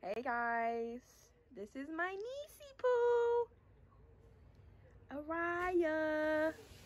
Hey guys, this is my niecey poo, ARIAH.